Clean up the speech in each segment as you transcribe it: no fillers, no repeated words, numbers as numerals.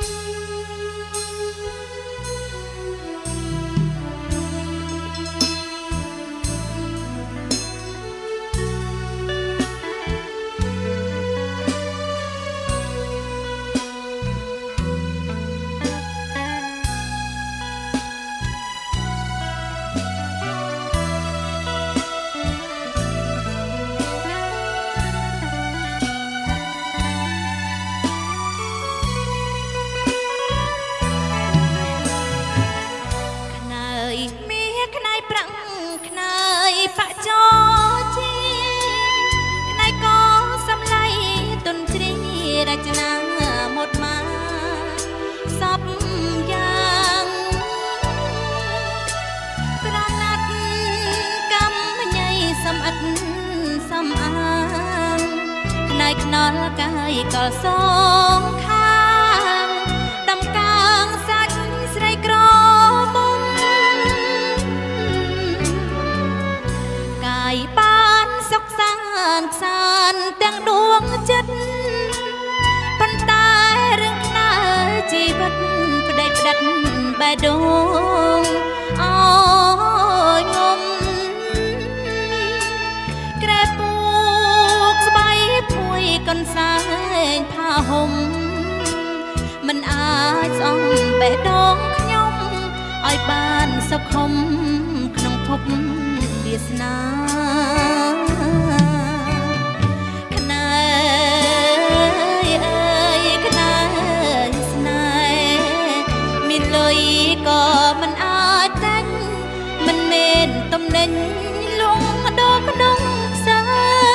ก็สองข้างดำกลางสักใส่กรอมุมกายปานสกสานสานเตียงดวงจิตปันตายเรื่องหน้าชีวิตประเด็ดประดัดใบดวงอ้อยงมแกระปูกสบายพุยกันสายผ้าห่มมันอาจส่องแบะดองขยมอ้อยบ้านสักคมขนมพบเดียสนาขนายเอ้ยขนายสนายมีเลยก็มันอาจแต่งมันเมนตำเน่งลงดอกกระดงสา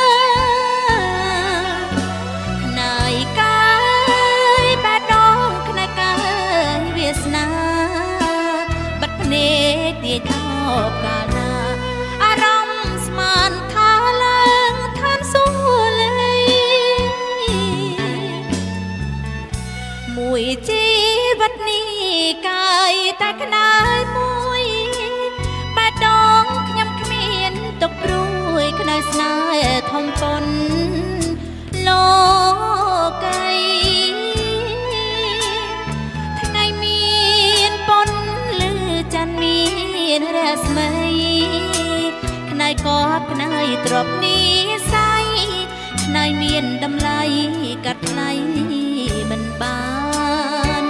ขนายกายแปดดองขนายกายเวียสนาบัดพเนเดียชอบกาลาอารมณ์สมานทาลังท่านสู้เลยมวยจีบัดนี้กายแต่ขนายมวยแปดดองขยำเขมียนตกรุ่ยขนายสนายทอมปนโลไกทั้งไงมีนปนลือจันมีนแรสมัยขนายกอบขนายตรบนี้ใสขนายมีนดำไหลกัดไหลมันบาน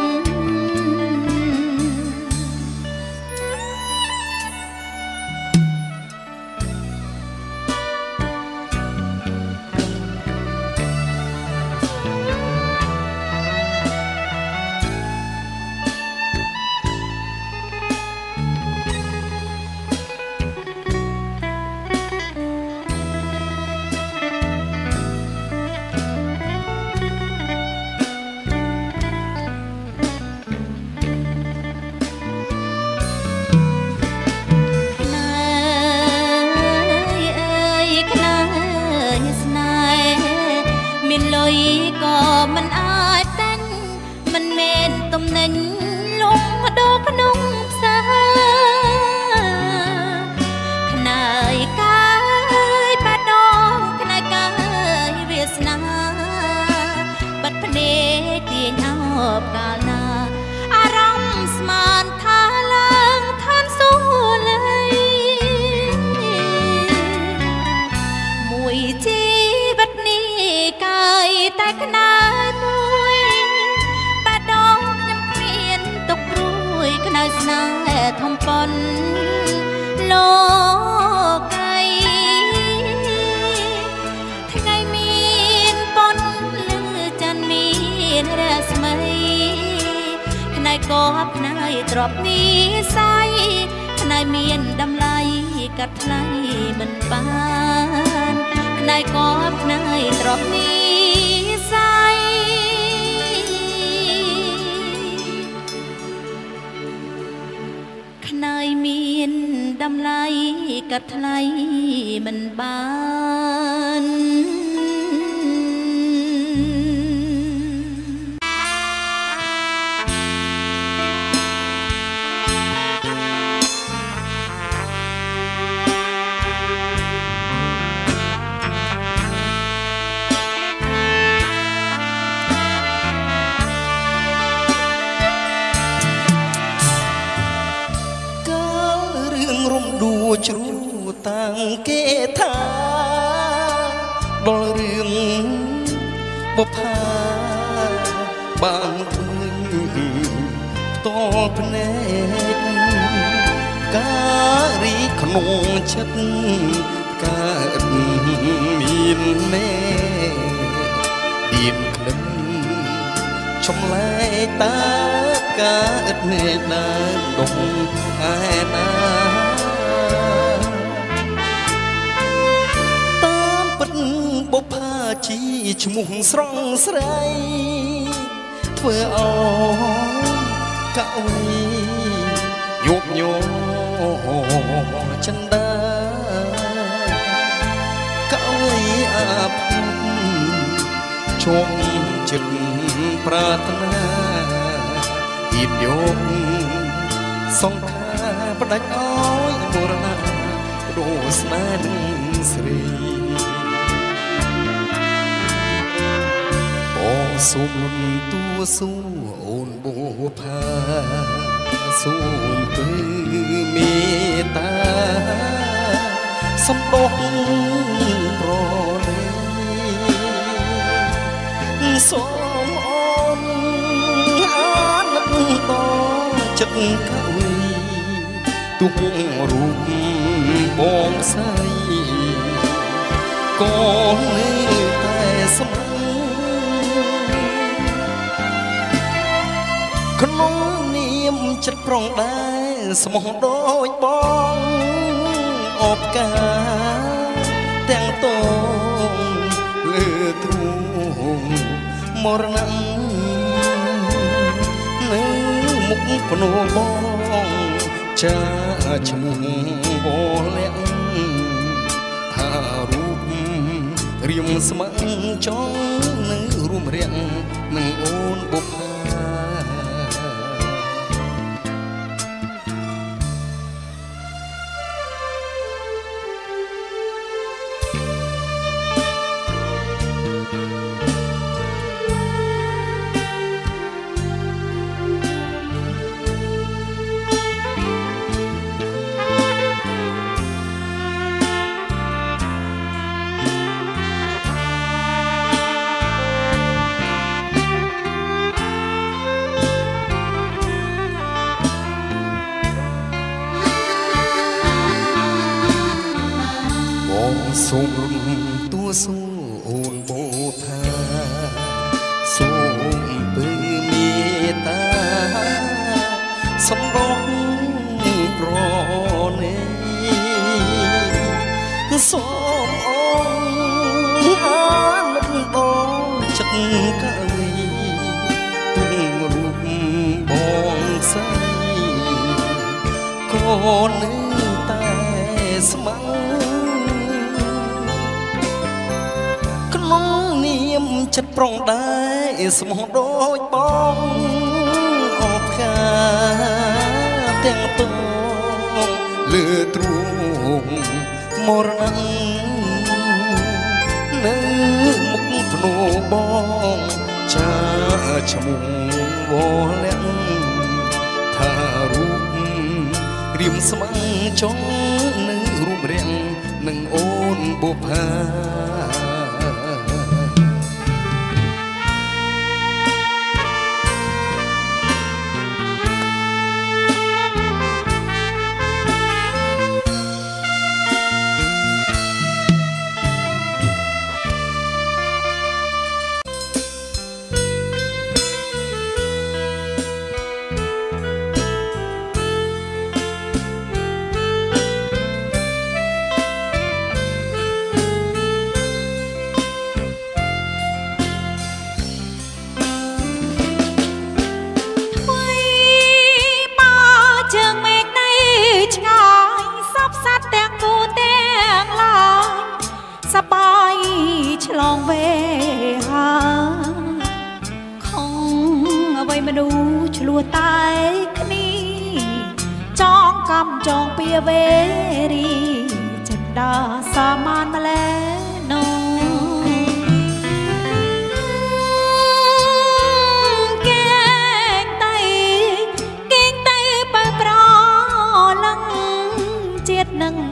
ก็มันอาจแต่งมันเมนตำแหน่งลงมาดอกขนมสาขนายกายแปดดองขนายกายเวียสนาบัดพเนเตียนเอาบกาลาอารมณ์สมานทาลังท่านสู้เลยมวยจีบัดนี้กายแต่ขนายมวยแปดดองยำเขียนตกรุ่ยขนายสนายทอมปนโลไกทั้งไงมีนปนลือจันมีนแรสมัยขนายกอบขนายตรบนี้ใสขนายเมียนดำไหลกัดไหลมันบานขนายกอบขนายตรบนี้ใสขนายเมียนดำไหลกัดไหลมันบานជ្រូតាំងគេថាដល់រឿងបុប្ផាបានឃើញផ្ទាល់ភ្នែកការីក្នុងចិត្តកើតមានមេឌៀនក្លិនចំលែកតាកើតនេដាដងឯណាតាមពិតបុប្ផាជីឈ្មោះស្រងស្រីធ្វើអោកៅយោបញោចិនដាកៅអាភជុំចិត្តប្រាថ្នាទៀបយកសង្ខារបដាច់អោយមរណាដូស្នេហ៍នឹងស្រីបងសូមលំទួសួរអូនបុប្ផាសូមទៅមេត្តាសំដកប្រលេសូមអូនអាណិតតចិត្តកវីទុករូបបងស្រីកូននេះតែស្មោះក្នុងនាមចិត្តប្រងដែរស្មោះដូចបងអបការទាំងតងលើទ្រូងមរណៈនៅមុខភ្នំបងចាឈ្មោះបលាក់ថារូបរៀមស្ម័គ្រចង់នឹងរួមរាំងនឹងអូនបុប្ផាសូមរំទួសួរអូនបុប្ផាសូមទៅមេត្តាសំដកប្រនេសូមអូនអាណិតដល់ចិត្តកវីទុំរូបបងស្រីកូននេះតែស្ម័គ្រនាមចិត្តប្រងដែរស្មោះដូចបងអបការទាំងតងលើទ្រូងមរណៈនៅមុខភ្នំបងចាឈ្មោះវលាក់ថារូបរៀមស្ម័គ្រចង់នៅរួមរាំងនឹងអូនបុប្ផាឆ្លងវេហាខំអ្វីមនុស្សឆ្លោះតែគ្នាចងកំចងពៀវេរីចិត្តដាសាមានម្លែនោកេងតែបើប្រលឹងជាតិនឹង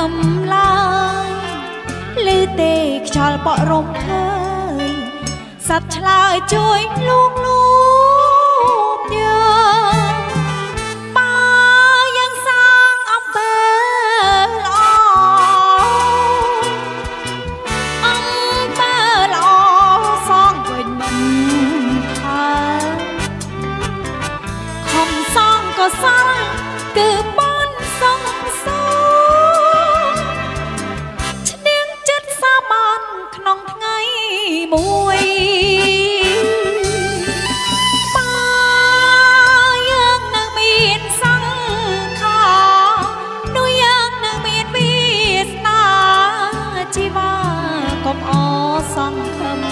ំឡើយឮទេខ្យល់បក់រំភើយសត្វឆ្លើយជួយលួងលោមយើងបើយើងសាងអំពើល្អអំពើល្អសងវិញមិនខានខំសងក៏សល់គឺបនសងសងឈ្នះចិត្តសាមញ្ញក្នុងថ្ងៃមួយបើយើងនឹងមានសង្ខារដូចយើងនឹងមានវាសនាជីវ៉ាកុំអសង្ឃឹម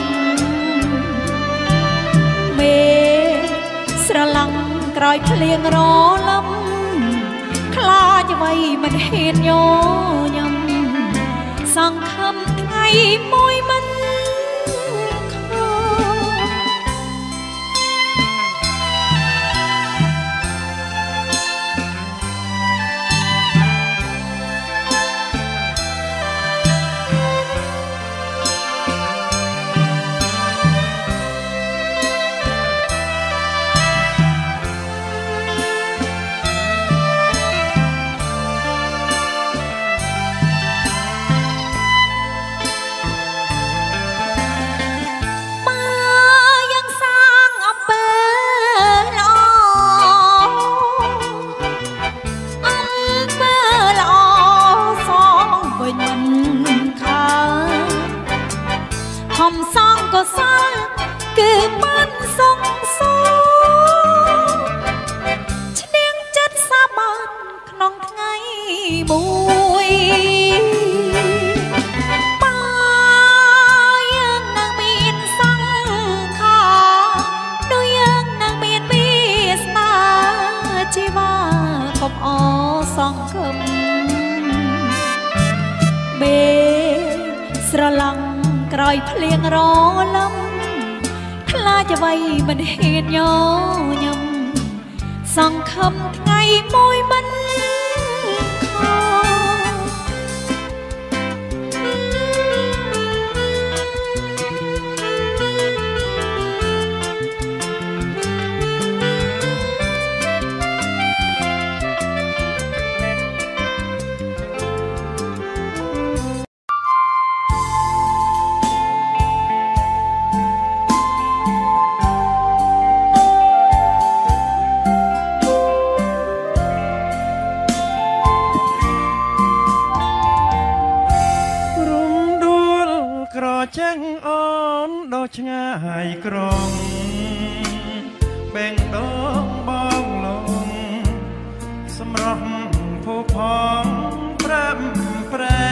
មេស្រឡំក្រោយភ្លៀងរលឹមខ្លាចអ្វីមិនហ៊ានញញឹមសង្ឃឹមថ្ងៃមួយមិនខំសងក៏សល់គឺបានសងសងឈ្នះចិត្តសាមញ្ញក្នុងថ្ងៃមួយបើយើងនឹងមានសង្ខារដូចយើងនឹងមានវាសនាជីវ៉ាកុំអសង្ឃឹមបេស្រឡំក្រោយភ្លៀងរលឹមខ្លាចអ្វីមិនហ៊ានញញឹមសង្ឃឹមថ្ងៃមួយមិនខចឹងអូនដល់ឆ្ងាយក្រុងបែងដងបងលងសម្រស់ភូផងប្រាប់ប្រៃ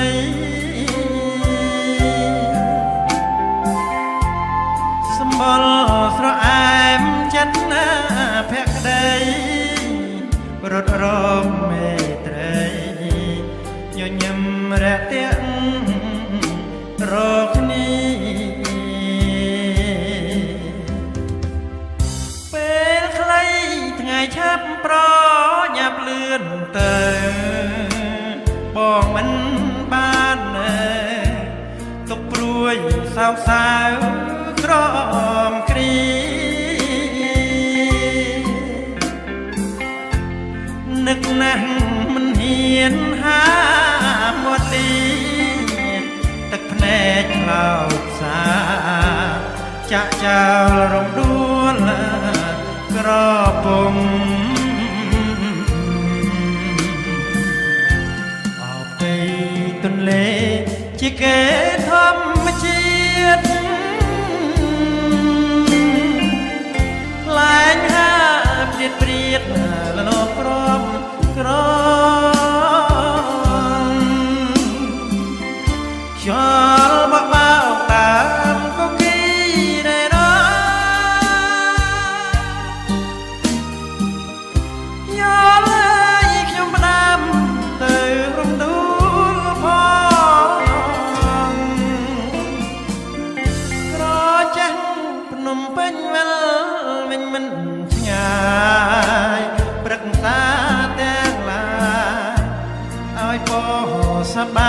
សម្បល់ស្រអែមចិត្តណាភក្តីរត់រមមេត្រីញញឹមរាក់ទាក់រកគ្នាពេលខ្លីថ្ងៃឆាប់ប្រញាប់លឿនទៅបងមិនបានទុកព្រួយសោកសៅក្រំគ្រីនឹកណាស់មិនហ៊ានហាមាត់ទីទឹកភ្នែកខ្លោចសាចាក់ចោលរំដួលក្រពុំអោបទីទន្លេជាគេធម្មជាតិលែងហាព្រាតព្រាតលនក្រមក្រខ្យល់បបោកតាមគុកគីណែណាយ៉ាលើយខ្ញុំផ្ដាំទៅរំដួលផងក្រចាស់ភ្នំពេញវិលវិញមិនឆ្ងាយព្រឹកសាទាំងឡាយឲ្យពោសប្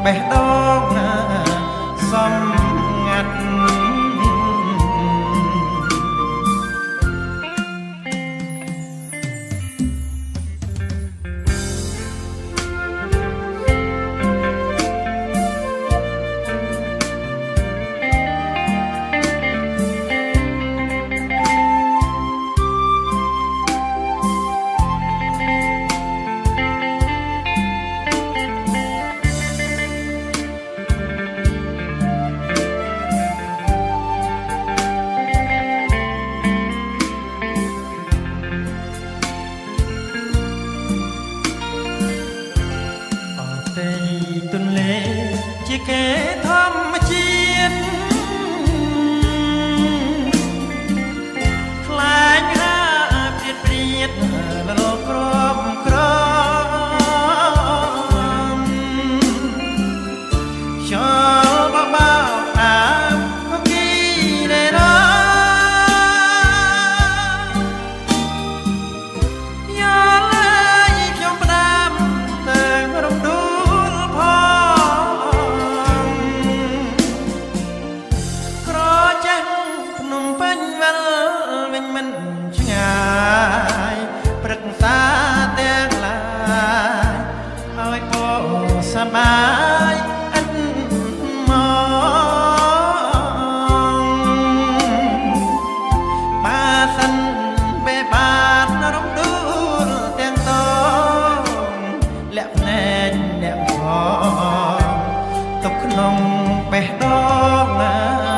េះដូងសំងាត់ ជាគេធម្មជាតិខ្លាចហាព្រៀតព្រៀតលលក្រមក្រមចោលបបោតាមគីលេរយ៉ាឡើយខ្ញុំផ្ដាំទៅរំដួលមិនឆ្ងាយព្រឹក្សាទាំងឡាយឲ្យពោសបាយអិនមកបាសិនបែបានរំដួលទាំងតងលាក់ភ្នែកលាក់ផងទុកក្នុងបេះដូងណា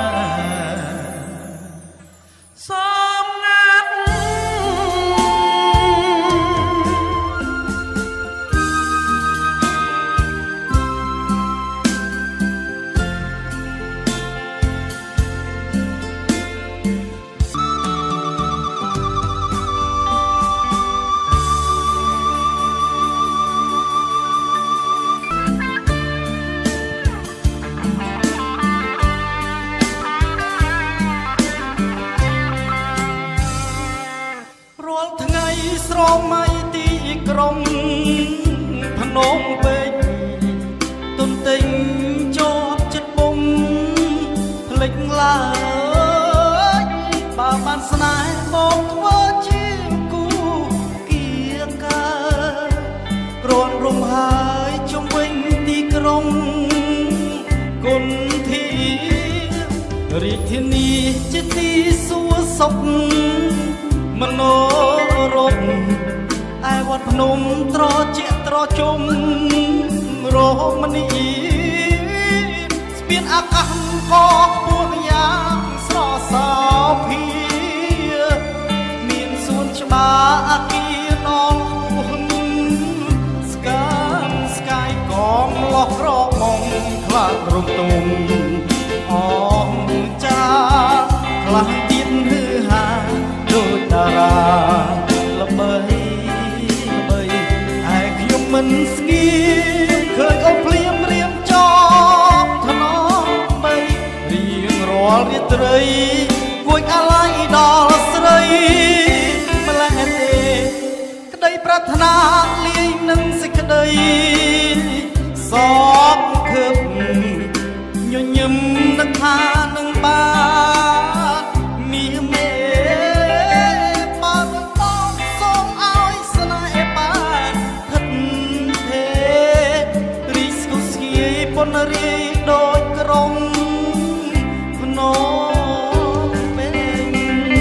ស្រមៃទីក្រុងភ្នំពេញទុនទិញជាប់ចិត្តបុំភ្លេចឡើយបើបានស្នេហ៍បងធ្វើជាគូគៀការនរំហើយជុំវិញទីក្រុងគុនធីរាជធានីជាទីសួគ៌សុខមនោរមឯវត្តភ្នំត្រជាត្រជុំរមណីស្ពានអាកាសក៏ខ្ពស់យ៉ាងស្រសោភាមានសួនច្បារអាគារនងខ្ពស់ស្កាមស្កាយកងលោះក្រមុំខ្លាចរំទុំអងចាខ្លះទៀតហឺហាដូចតារាល្បីល្បីហើយខ្ញុំមិនស្ងៀមឃើញអូនភ្លាមរៀមចប់ថ្នមបីរៀងរាល់រាត្រីគួចអាឡ័យដល់ស្រីម្ល៉េះទេក្តីប្រាថ្នាលាយនឹងសេចក្តីសោកខឹបញញឹមនឹកថានឹងបានមានមេពនរីដូចក្រុងភ្នំពេញ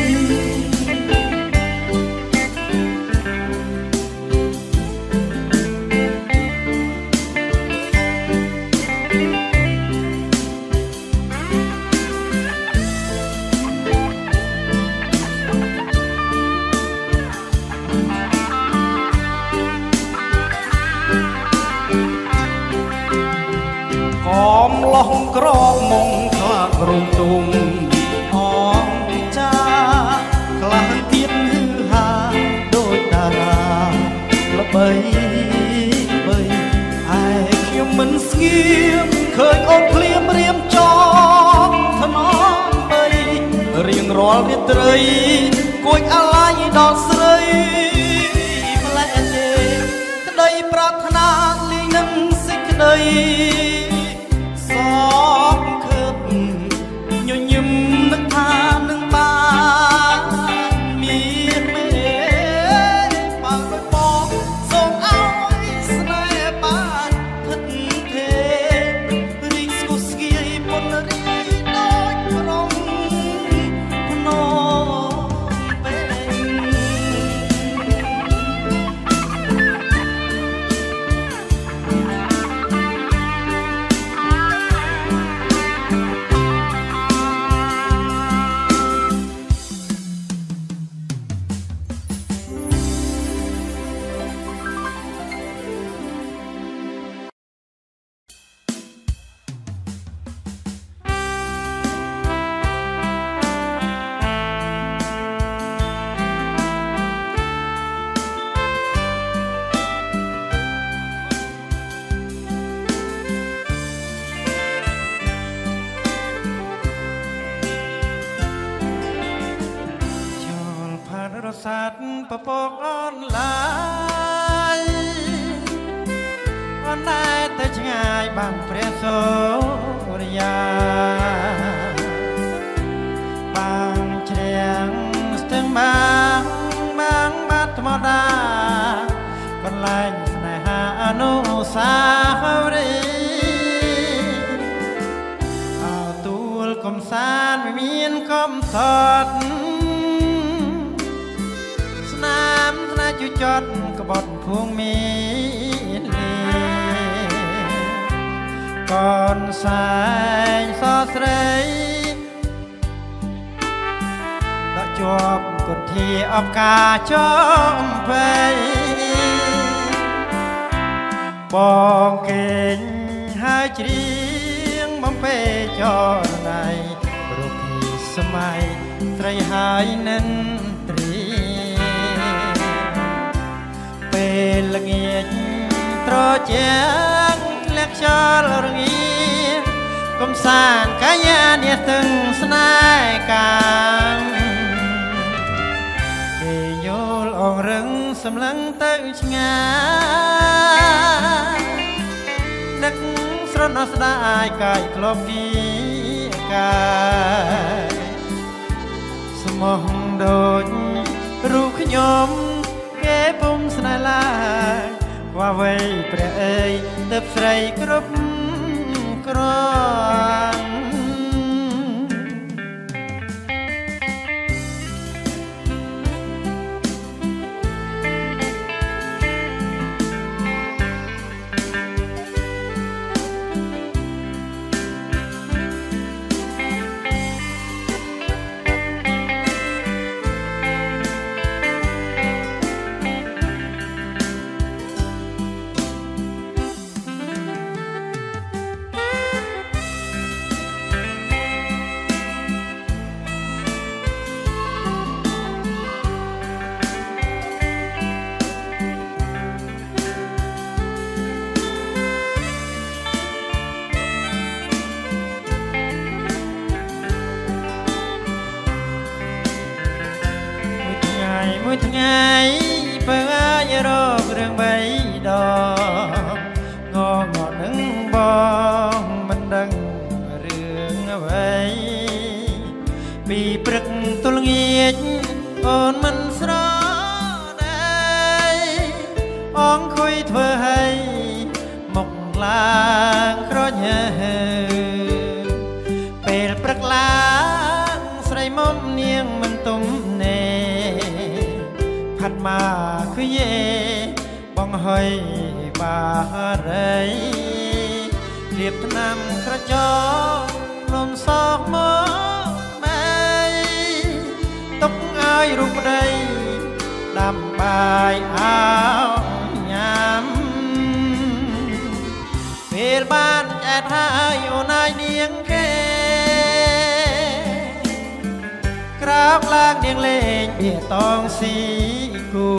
កំឡោះក្រមុំខ្លាចរំទុំអងចាខ្លះទៀតហឺហាដូចតារាល្បីបីឯខ្ញុំមិនស្ងៀមឃើញអូនភ្លាមរៀមចប់ថ្នមបីរៀងរាល់រាត្រីគួចអាឡ័យដល់ស្រីម្ល៉េះទេក្តីប្រាថ្នាលាយនឹងសេចក្តីប្រពកអូនឡើយអូនតែទៅឆ្ងាយបានព្រះសូរិយាបាងជ្រាំងស្ទឹងបាងបាត់ធម្មតាកន្លែងស្នេហាអនុស្សាវរីយ៍អើទួលកំសាន្តមិនមានកំសត់ស្នាមស្នេហ៍ជចត់ក្បត់ភួងមានលីកូនសែងសស្រីដាក់ជាប់គុន្ធាអបការចំភ័យបងគេងហើយច្រៀងបំពេចរណៃរូបពីសម័យត្រីហើយនិនត្រីពេលល្ងាចត្រជាងធ្លាក់ខ្យល់រងាកំសាន្តកាយានេះទឹងស្នេហ៍កាមគេយល់អងរឹងសម្លឹងទៅឆ្ងាយនឹកស្រណោះស្ដាយកាយក្លប់ពីកាយស្មោះដូចរូបខ្ញុំគេពុំស្នេហ៍ឡើយว่าវ័យព្រះអើយទើបស្រីគ្រប់គ្រាន់មួយថ្ងៃបើអាចរករឿងបីដងងងនឹងបងមិនដឹងរឿងអ្វីពីព្រឹកទល់ងាចអូនមិនស្រដីអងខុយធ្វើឲ្យមកឡើងក្រញើពេលព្រឹកឡើងស្រីមុំនាងមិនទុំនេផាត់មកគឺយេបងហើយបារីលៀបថ្នាំក្រចកលំសោកមកម៉ែទុកឲ្យរូបប្តីដាំបាយអោញ៉ាំពេលបានចែកហើយអូនហើយនាងគេក្រោកឡើងនាងលេងបៀតងស៊ីគូ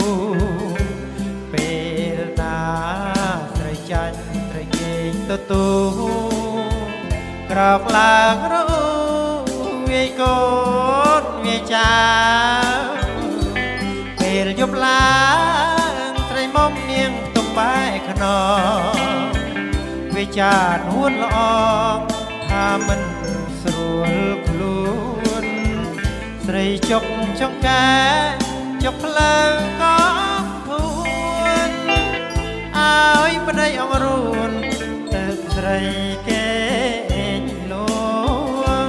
ពេលណាស្រីចាញ់ស្រីគេងទូក្រោកឡើងរੂវាយកូនវាចាពេលយប់ឡើងស្រីមុំនាងទំបែកខ្នងវាចានួនល្អថាមិនស្រួលខ្លួនស្រីចុកចង្កែចុកផ្លូវក៏ភួនឲ្យប្តីអងរួនទៅស្រីគេលួង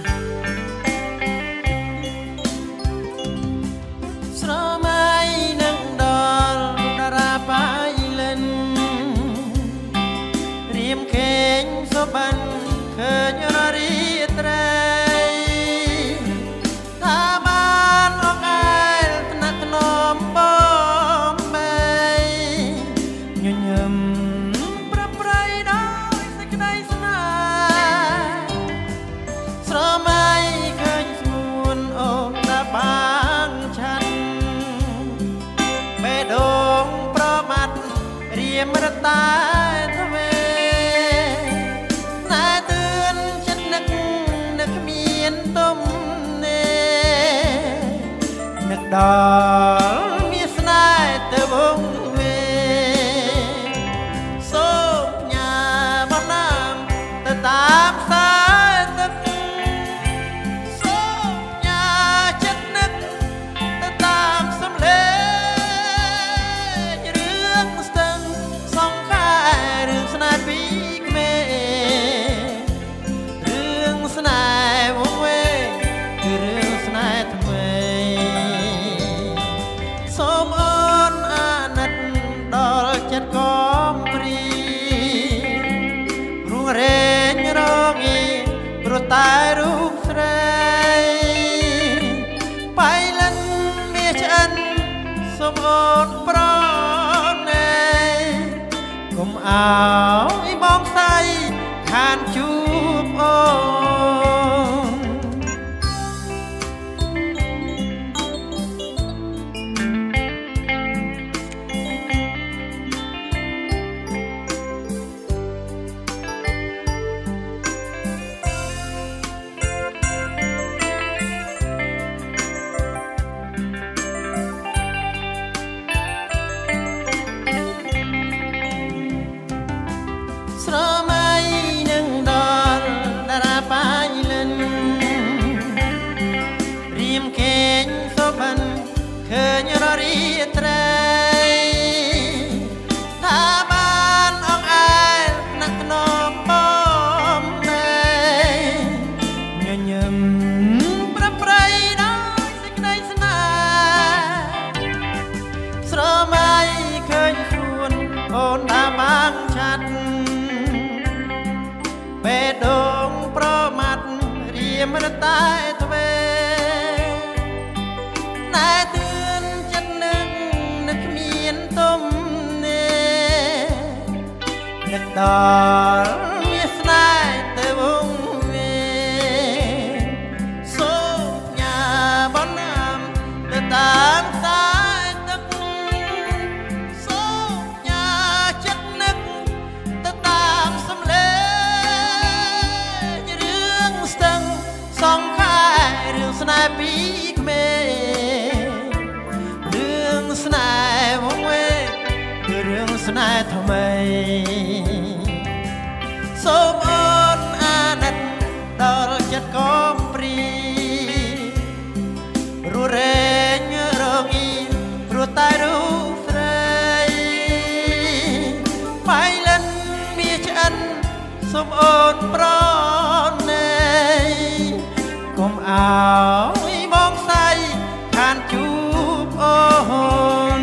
ស្រមៃនឹងมรตาทเวนาเตือนฉันนึกเมียนต้มเนนึกดอลมีสนายเตอวงเวโซญาบนน้ำแต่ตามสายตึกโซญาฉันนึกแต่ตามสำเร็จเรื่องตึงสองข้าเรื่องสนายปีกเมเรื่องสนายวงเวคือเรื่องสนายทำไมสมออนอานัดดอลจัดกอมปรีรุ่งเรืองรองอีโปรดตายรูปใสไปลันเมียฉันสมออนปรอนในกุมเอาอีมองใสขานจูบโอสระไม้หนึ่งดอนดาราปายเล่นริมเก่งโซบันเคยรอรีไตรถ้าบ้านออกอายนักนองบอมในเงียบประปรายน้อยสิ่งใดสนาสระไม้เคยชวนโอนตาบางชัดเปดงโปรมัดเรียมรตายทเวนายเตือนฉันนึกเมียนต้มเนนึกดอลมีสนายเตอวงเวโซญาบนน้ำเตอตามสายตึกโซญาฉันนึกเตอตามสำเร็จเรื่องตึงสองข้าเรื่องสนายปีกเมเรื่องสนายวงเวคือเรื่องสนายทำไมสมออนอานัดดอลจัดกอมปรีรู้เรงรองอีรู้ตายรู้ใสไปเล่นเมียฉันสมออนปรอนในกุมเอาอีมองใสขานจูบโอน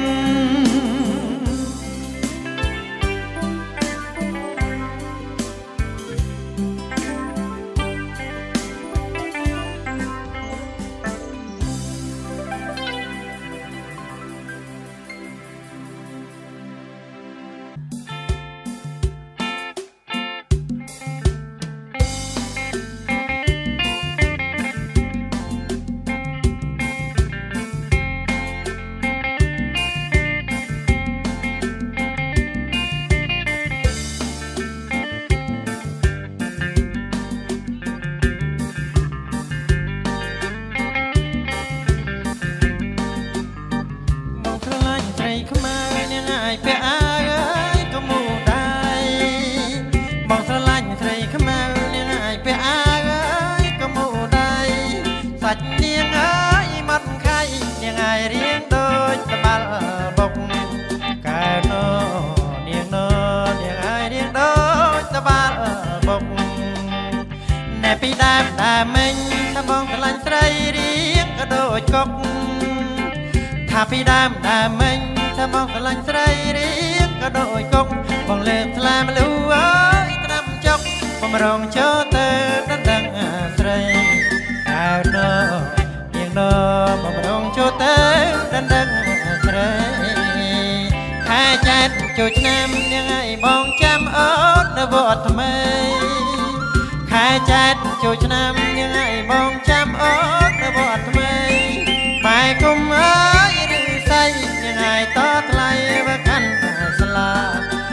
ปีดามดามิงถ้ามองกลันใสเรียงก็โดยกบถ้าปีดามดามิงถ้ามองกลันใสเรียงก็โดยกบมองเลือกทลายมาลู่เอ้ยตรำจกผมรองโชเตอร์นั้นดังใสดาวโนเพียงโนผมรองโชเตอร์นั้นดังใสแค่ใจจุดน้ำยังไงมองจำอ้อนนะบอดทำไมแค่ใจจุดน้ำยังไงมองจำอ้อนนะบอดทำไมไปกุมเอ้ยหรือใส่ยังไงต่อทลายว่ากันสลา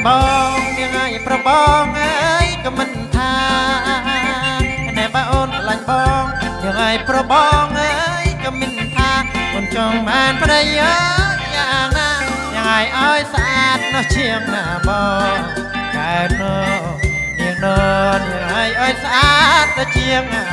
បងនាងឯងប្របងអើយក៏មិនថាណែបើអូនស្រឡាញ់បងនាងឯងប្របងអើយក៏មិនថាអូនចង់បានប្តីអើយយ៉ាងណានាងឯងឲ្យស្អាតនោះជាងណាបងកើតនោះនាងនោះនាងឯងឲ្យស្អាតទៅជាងណា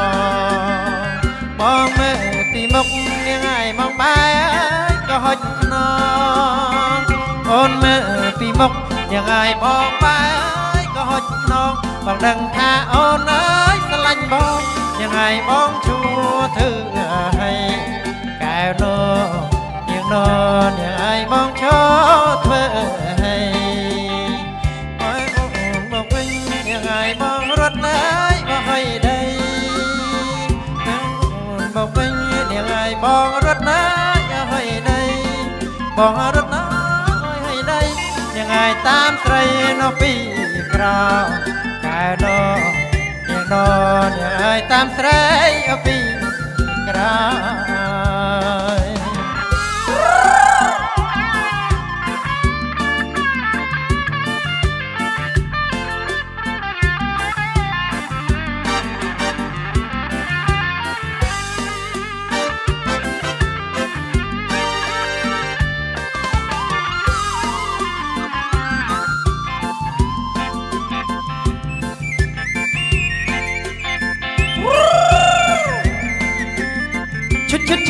បងមើលពីមុខនាងឯងមកបែរក៏ហុចខ្នងអូនមើលពីមុខនាងឯងបងបែរក៏ហុចខ្នងបងដឹងថាអូនអើយស្រឡាញ់បងនាងឯងបងជួធ្វើឲ្យកែវនោះនាងនោះនាងឯងបងជួធ្វើឲ្យអូនមកវិញនាងឯងបងរត់អើយមកឲ្យដីមកវិញនាងឯងបងរត់ណាឲ្យដីបងរត់ណាឲ្យដីនាងឯងតាមស្រីនៅពីក្រៅកែនោះនាងនោះនាងឯងតាមស្រីនៅពីក្រៅឈឹ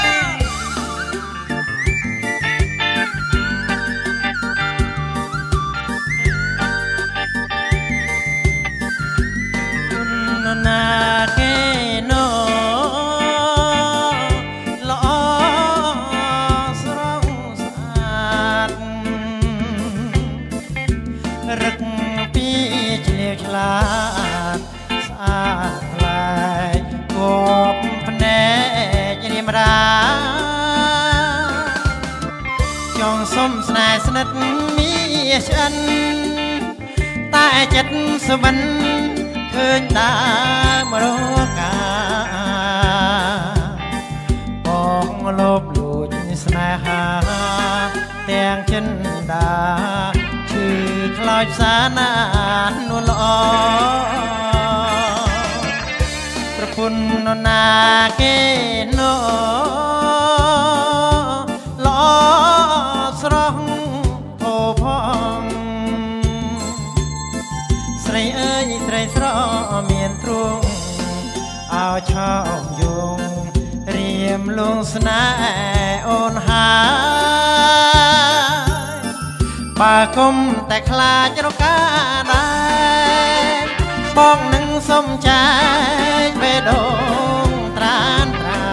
ណាគេណូល្អស្រស់ស្អាតរឹកពីឆ្លៀវឆ្លាតស្អាតថ្លៃគប់ភ្នែករៀមរាចង់សុំស្នេហ៍ស្និទ្ធមានឆ្អិនតែចិត្តស្វិនឃើញតាមរកាបងលោបលួចស្នេហាទាំងចិនដាឈឺខ្លោចផ្សាណានួនល្អប្រពន្ធនរណាគេណូល្អស្រស់ផូរផងស្រីអើយស្រីស្រស់មានទ្រង់ឲ្យឆោមយងរៀមលងស្នេហ៍អូនហើយបើគុំតែខ្លាចរកាដែរបងនឹងសុំចែកបេះដូងត្រានត្រា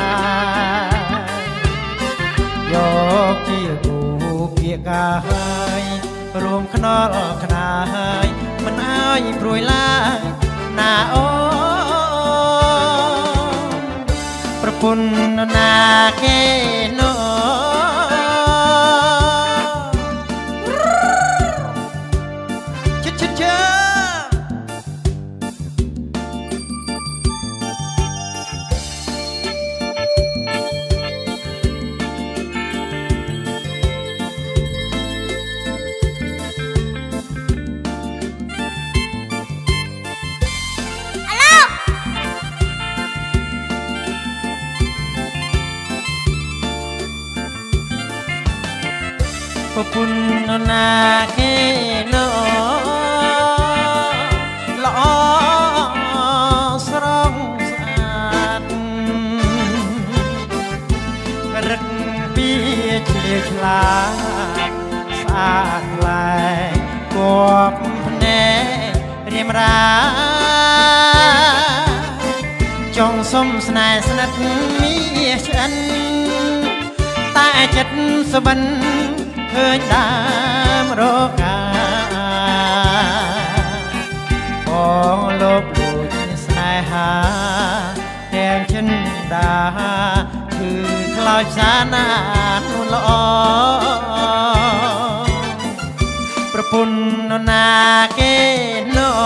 យកជាគូពាក្យកាហើយរួមខ្នល់ខ្នាហើយមិនអើយព្រួយឡើយណាអូប្រពន្ធណាគេណូឈឹប្រពន្ធណាគេណូល្អស្រស់ស្អាតរឹកពីឆ្លៀវឆ្លាតស្អាតឡែគប់ភ្នែករៀមរាចង់សុំស្នេហ៍ស្និទ្ធមានឆ្អិនតែចិត្តស្វិនឃើញតាមរកាបងលោបលួចស្នេហាទាំងចិនដាគឺខ្លោចផ្សាណានួនល្អប្រពន្ធនរណាគេណូ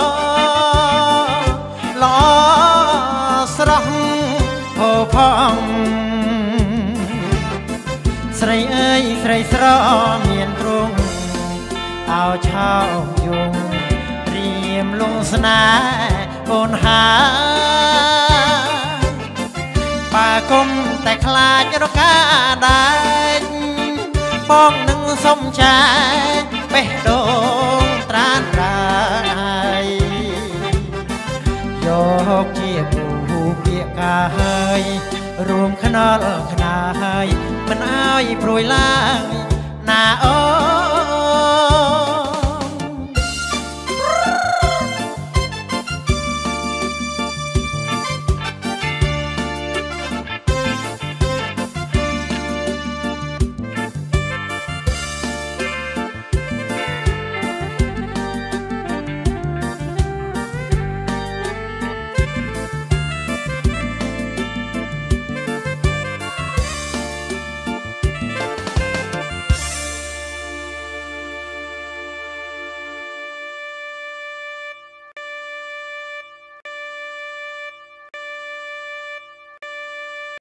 ល្អស្រស់ផូរផងស្រីអើយស្រីស្រស់មានទ្រង់ឲ្យឆោមយងរៀមលងស្នេហ៍អូនហាបើគុំតែខ្លាចរកាដាច់បងនឹងសុំចាបេះដូងត្រានដែរយកជាគូពាក្យកាហើយរួមខ្នល់ខ្នាយមិនឲ្យព្រួយឡើងណាអូ